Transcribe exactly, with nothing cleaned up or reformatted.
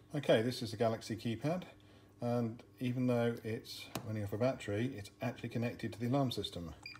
Okay, this is the Galaxy Keypad, and even though it's running off a battery, it's actually connected to the alarm system.